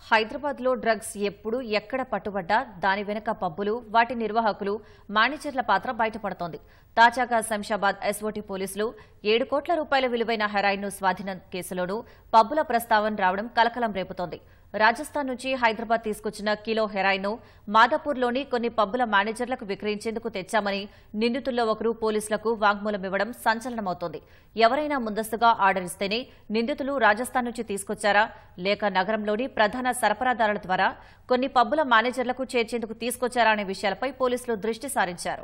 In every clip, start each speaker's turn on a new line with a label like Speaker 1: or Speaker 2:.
Speaker 1: హైదరాబాద్లో డ్రగ్స్ ఎప్పుడు ఎక్కడ పట్టుబడ్డా దాని వెనుక పబ్బులు వాటి నిర్వాహకులు మేనేజర్ల పాత్ర బయటపడుతోంది. తాజాగా శంషాబాద్ ఎస్ఓటీ పోలీసులు 7 కోట్ల రూపాయల విలువైన హెరాయిన్ను స్వాధీనం కేసులోనూ పబ్బుల ప్రస్తావన రావడం కలకలం రేపుతోంది. రాజస్థాన్ నుంచి హైదరాబాద్ తీసుకొచ్చిన కిలో హెరాయిన్ను మాదాపూర్లోని కొన్ని పబ్బుల మేనేజర్లకు విక్రయించేందుకు తెచ్చామని నిందితుల్లో ఒకరు పోలీసులకు వాంగ్మూలం ఇవ్వడం సంచలనమవుతోంది. ఎవరైనా ముందస్తుగా ఆర్డర్ ఇస్తేనే నిందితులు రాజస్థాన్ నుంచి తీసుకొచ్చారా లేక నగరంలోని ప్రధాన సరఫరాదారుల ద్వారా కొన్ని పబ్బుల మేనేజర్లకు చేర్చేందుకు తీసుకొచ్చారా అనే విషయాలపై పోలీసులు దృష్టి సారించారు.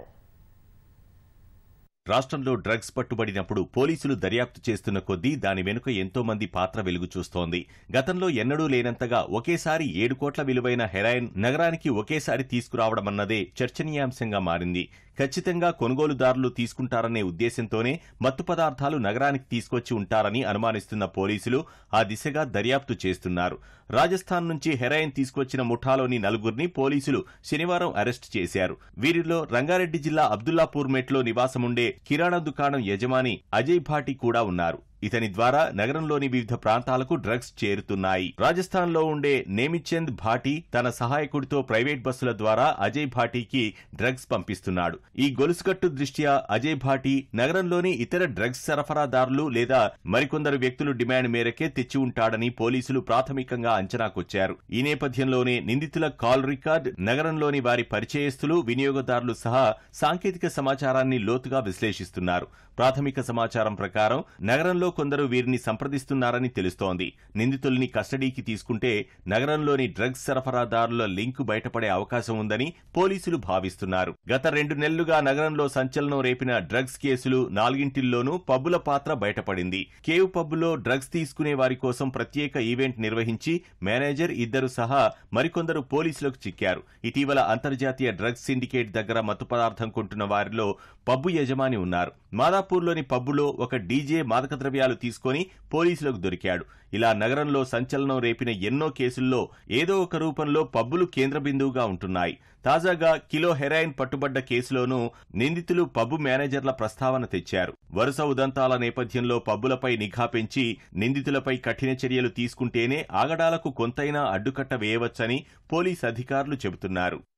Speaker 2: రాష్ట్రంలో డ్రగ్స్ పట్టుబడినప్పుడు పోలీసులు దర్యాప్తు చేస్తున్న కొద్దీ దాని వెనుక ఎంతో మంది పాత్ర వెలుగు చూస్తోంది. గతంలో ఎన్నడూ లేనంతగా ఒకేసారి 7 కోట్ల విలువైన హెరాయిన్ నగరానికి ఒకేసారి తీసుకురావడమన్నదే చర్చనీయాంశంగా మారింది. ఖచ్చితంగా కొనుగోలుదారులు తీసుకుంటారనే ఉద్దేశంతోనే మత్తు పదార్థాలు నగరానికి తీసుకొచ్చి ఉంటారని అనుమానిస్తున్న పోలీసులు ఆ దిశగా దర్యాప్తు చేస్తున్నారు. రాజస్థాన్ నుంచి హెరాయిన్ తీసుకొచ్చిన ముఠాలోని 4గురిని పోలీసులు శనివారం అరెస్టు చేశారు. వీరిలో రంగారెడ్డి జిల్లా అబ్దుల్లాపూర్ మెట్లో నివాసముండే కిరాణా దుకాణం యజమాని అజయ్ భాటి కూడా ఉన్నారు. ఇతని ద్వారా నగరంలోని వివిధ ప్రాంతాలకు డ్రగ్స్ చేరుతున్నాయి. రాజస్థాన్లో ఉండే నేమిచంద్ భాటి తన సహాయకుడితో ప్రైవేట్ బస్సుల ద్వారా అజయ్ భాటికి డ్రగ్స్ పంపిస్తున్నాడు. ఈ గొలుసుకట్టు దృష్ట్యా అజయ్ భాటి నగరంలోని ఇతర డ్రగ్స్ సరఫరాదారులు లేదా మరికొందరు వ్యక్తులు డిమాండ్ మేరకే తెచ్చి ఉంటాడని పోలీసులు ప్రాథమికంగా అంచనాకొచ్చారు. ఈ నేపథ్యంలోనే నిందితుల కాల్ రికార్డ్, నగరంలోని వారి పరిచయస్తులు, వినియోగదారులు సహా సాంకేతిక సమాచారాన్ని లోతుగా విశ్లేషిస్తున్నారు. ప్రాథమిక సమాచారం ప్రకారం నగరంలో కొందరు వీరిని సంప్రదిస్తున్నారని తెలుస్తోంది. నిందితుల్ని కస్టడీకి తీసుకుంటే నగరంలోని డ్రగ్స్ సరఫరాదారుల లింకు బయటపడే అవకాశం ఉందని పోలీసులు భావిస్తున్నారు. గత 2 నెలలుగా నగరంలో సంచలనం రేపిన డ్రగ్స్ కేసులు 4ంటిల్లోనూ పబ్బుల పాత్ర బయటపడింది. కేవ్ పబ్బులో డ్రగ్స్ తీసుకునే వారి కోసం ప్రత్యేక ఈవెంట్ నిర్వహించి మేనేజర్, ఇద్దరు సహా మరికొందరు పోలీసులకు చిక్కారు. ఇటీవల అంతర్జాతీయ డ్రగ్స్ సిండికేట్ దగ్గర మత్తు పదార్థం కొంటున్న వారిలో పబ్బు యజమాని ఉన్నారు. మాదాపూర్లోని పబ్బులో ఒక డీజే మాదక ద్రవ్యాలు తీసుకుని పోలీసులకు దొరికాడు. ఇలా నగరంలో సంచలనం రేపిన ఎన్నో కేసుల్లో ఏదో ఒక రూపంలో పబ్బులు కేంద్ర బిందువుగా ఉంటున్నాయి. తాజాగా కిలో హెరాయిన్ పట్టుబడ్డ కేసులోనూ నిందితులు పబ్బు మేనేజర్ల ప్రస్తావన తెచ్చారు. వరుస ఉదంతాల నేపథ్యంలో పబ్బులపై నిఘా పెంచి నిందితులపై కఠిన చర్యలు తీసుకుంటేనే ఆగడాలకు కొంతైనా అడ్డుకట్ట వేయవచ్చని పోలీసు అధికారులు చెబుతున్నారు.